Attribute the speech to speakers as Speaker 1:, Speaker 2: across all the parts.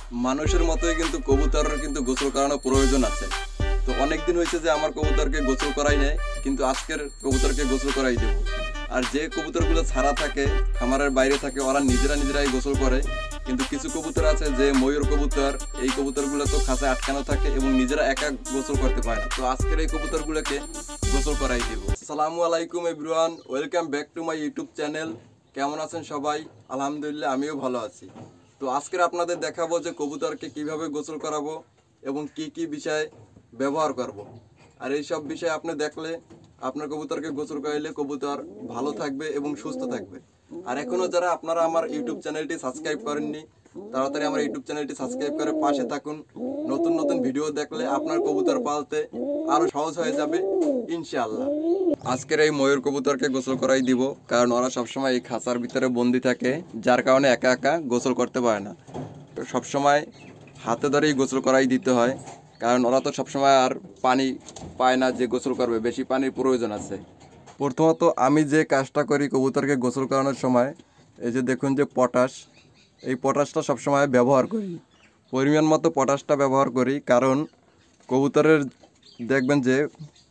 Speaker 1: মানুষের মতোই কিন্তু কবুতরের কিন্তু গোসল করানোর প্রয়োজন আছে। তো অনেক দিন হয়েছে যে আমার কবুতরকে গোসল করাই নেই, কিন্তু আজকের কবুতরকে গোসল করাই দেব। আর যে কবুতরগুলো ছাড়া থাকে, খামারের বাইরে থাকে, ওরা নিজেরাই গোসল করে। কিন্তু কিছু কবুতর আছে যে ময়ূর কবুতর, এই কবুতরগুলো তো খাঁচায় আটকানো থাকে এবং নিজেরা একা গোসল করতে পারে না। তো আজকের এই কবুতরগুলোকে গোসল করাই দেব। আসসালামু আলাইকুম everyone, welcome back to my YouTube channel. কেমন আছেন সবাই? আলহামদুলিল্লাহ, আমিও ভালো আছি। তো আজকের আপনাদের দেখাবো যে কবুতরকে কিভাবে গোসল করাবো এবং কি কি বিষয় ব্যবহার করব। আর এই সব বিষয় আপনি দেখলে আপনার কবুতরকে গোসল করাইলে কবুতর ভালো থাকবে এবং সুস্থ থাকবে। আর এখনো যারা আপনারা আমার ইউটিউব চ্যানেলটি সাবস্ক্রাইব করেননি, তাড়াতাড়ি আমার ইউটিউব চ্যানেলটি সাবস্ক্রাইব করে পাশে থাকুন। নতুন নতুন ভিডিও দেখলে আপনার কবুতর পালতে আরো সহজ হয়ে যাবে ইনশাআল্লাহ। আজকের এই ময়ূর কবুতরকে গোসল করাই দিব, কারণ ওরা সবসময় এই খাঁচার ভিতরে বন্দি থাকে, যার কারণে একা একা গোসল করতে পারে না। তো সবসময় হাতে ধরেই গোসল করাই দিতে হয়, কারণ ওরা তো সবসময় আর পানি পায় না যে গোসল করবে, বেশি পানির প্রয়োজন আছে। প্রথমত আমি যে কাজটা করি কবুতরকে গোসল করানোর সময়, এই যে দেখুন যে পটাশ, এই পটাশটা সবসময় ব্যবহার করি, পরিমাণ মতো পটাশটা ব্যবহার করি। কারণ কবুতরের দেখবেন যে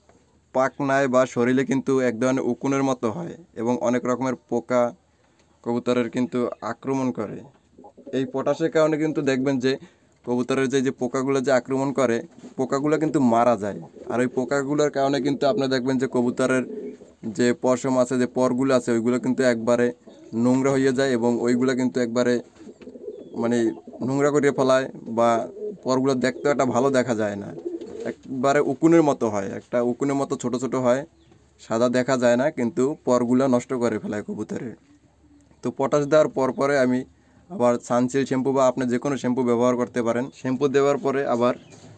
Speaker 1: পাখনায় বা শরীরে কিন্তু এক ধরনের উকুনের মতো হয় এবং অনেক রকমের পোকা কবুতরের কিন্তু আক্রমণ করে। এই পটাশের কারণে কিন্তু দেখবেন যে কবুতরের যে পোকাগুলো যে আক্রমণ করে, পোকাগুলো কিন্তু মারা যায়। আর ওই পোকাগুলোর কারণে কিন্তু আপনি দেখবেন যে কবুতরের যে পশম আছে, যে পরগুলো আছে, ওইগুলো কিন্তু একবারে নোংরা হয়ে যায় এবং ওইগুলো কিন্তু একবারে মানে নোংরা করে ফেলায়, বা পরগুলো দেখতে একটা ভালো দেখা যায় না, একবারে উকুনের মতো হয়, একটা উকুনের মতো ছোট ছোট হয়, সাদা দেখা যায় না, কিন্তু পরগুলো নষ্ট করে ফেলায় কবুতরের। তো পটাশ দেওয়ার পরে আমি আবার সানসিল্ক শ্যাম্পু বা আপনি যে কোনো শ্যাম্পু ব্যবহার করতে পারেন। শ্যাম্পু দেওয়ার পরে আবার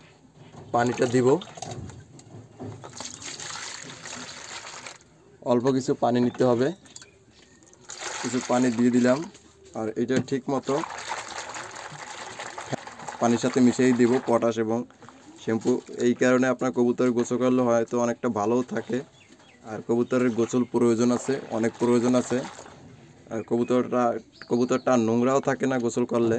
Speaker 1: পানিটা দিব, অল্প কিছু পানি নিতে হবে, কিছু পানি দিয়ে দিলাম। আর এটা ঠিক মতো পানির সাথে মিশিয়ে দিব পটাশ এবং শ্যাম্পু। এই কারণে আপনার কবুতরের গোসল করলে হয়তো অনেকটা ভালোও থাকে। আর কবুতরের গোসল প্রয়োজন আছে, অনেক প্রয়োজন আছে। আর কবুতরটা নোংরাও থাকে না গোসল করলে।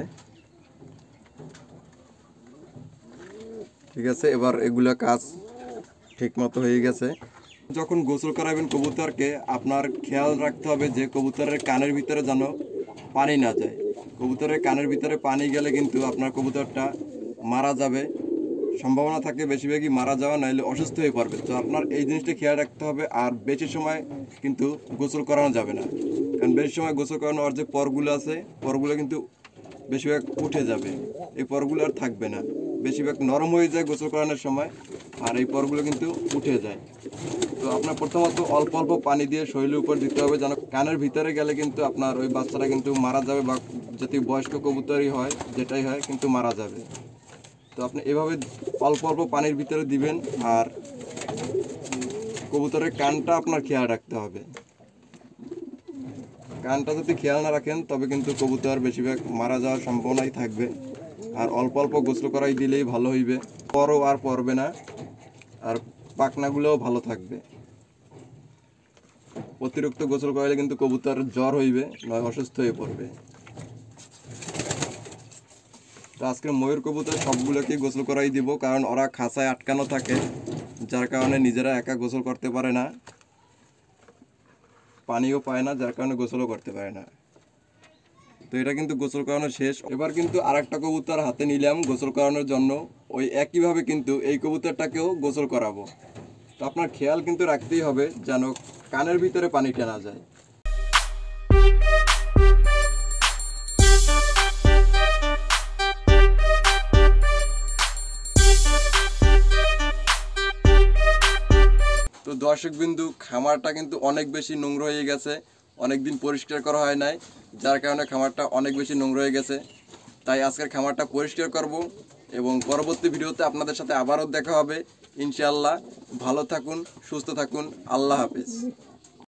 Speaker 1: ঠিক আছে, এবার এগুলা কাজ ঠিক মতো হয়ে গেছে। যখন গোসল করাবেন কবুতরকে, আপনার খেয়াল রাখতে হবে যে কবুতরের কানের ভিতরে যেন পানি না যায়। কবুতরের কানের ভিতরে পানি গেলে কিন্তু আপনার কবুতরটা মারা যাবে, সম্ভাবনা থাকে বেশিরভাগই মারা যাওয়া, নাহলে অসুস্থ হয়ে পড়বে। তো আপনার এই জিনিসটা খেয়াল রাখতে হবে। আর বেশি সময় কিন্তু গোসল করানো যাবে না, কারণ বেশি সময় গোসল করানো আর যে পরগুলো আছে, পরগুলো কিন্তু বেশিরভাগ উঠে যাবে, এই পরগুলো আর থাকবে না। বেশিরভাগ নরম হয়ে যায় গোসল করানোর সময়, আর এই পরগুলো কিন্তু উঠে যায়। তো আপনার প্রথমত অল্প অল্প পানি দিয়ে শরীরের উপর দিতে হবে, যেন কানের ভিতরে গেলে কিন্তু আপনার ওই বাচ্চারা কিন্তু মারা যাবে, বা যদি বয়স্ক কবুতরই হয়, যেটাই হয়, কিন্তু মারা যাবে। তো আপনি এভাবে অল্প অল্প পানির ভিতরে দিবেন। আর কবুতরের কানটা আপনার খেয়াল রাখতে হবে, কানটা যদি খেয়াল না রাখেন তবে কিন্তু কবুতর বেশিরভাগ মারা যাওয়ার সম্ভাবনাই থাকবে। আর অল্প অল্প গোসল করাই দিলেই ভালো হইবে, পরও আর পড়বে না, আর পাখনাগুলোও ভালো থাকবে। অতিরিক্ত গোসল করাইলে কিন্তু কবুতর জ্বর হইবে, নয় অসুস্থ হয়ে পড়বে। তো আজকে ময়ূর কবুতর সবগুলোকেই গোসল করাই দিব, কারণ ওরা খাঁচায় আটকানো থাকে, যার কারণে নিজেরা একা গোসল করতে পারে না, পানিও পায় না, যার কারণে গোসলও করতে পারে না। তো এটা কিন্তু গোসল করানো শেষ। এবার কিন্তু আরেকটা কবুতর হাতে নিলাম গোসল করানোর জন্য। ওই একইভাবে কিন্তু এই কবুতরটাকেও গোসল করাবো। তো আপনার খেয়াল কিন্তু রাখতেই হবে যেন কানের ভিতরে পানিটা না যায়। তো দর্শক বিন্দু, খামারটা কিন্তু অনেক বেশি নোংরা হয়ে গেছে, অনেকদিন পরিষ্কার করা হয় নাই, যার কারণে খামারটা অনেক বেশি নোংরা হয়ে গেছে। তাই আজকের খামারটা পরিষ্কার করব এবং পরবর্তী ভিডিওতে আপনাদের সাথে আবারও দেখা হবে ইনশাআল্লাহ। ভালো থাকুন, সুস্থ থাকুন, আল্লাহ হাফেজ।